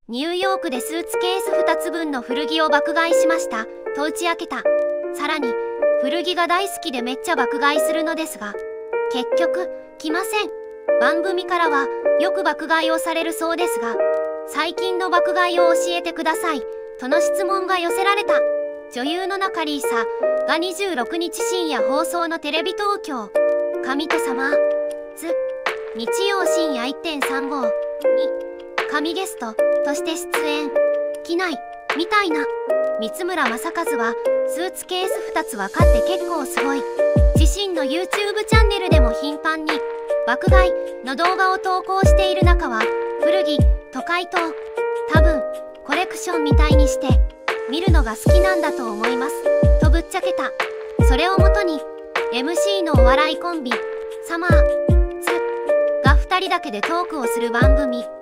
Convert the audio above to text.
ニューヨークでスーツケース2つ分の古着を爆買いしましたと打ち明けた。さらに古着が大好きでめっちゃ爆買いするのですが結局来ません。番組からはよく爆買いをされるそうですが最近の爆買いを教えてくださいとの質問が寄せられた。女優の中里依紗が26日深夜放送のテレビ東京神とサマーズ日曜深夜 1.35 に神ゲストとして出演。機内みたいな。三村正和はスーツケース2つは買って結構すごい。自身の YouTube チャンネルでも頻繁に爆買いの動画を投稿している中は古着と回答。多分コレクションみたいにして見るのが好きなんだと思いますとぶっちゃけた。それをもとに MC のお笑いコンビサマーズが2人だけでトークをする番組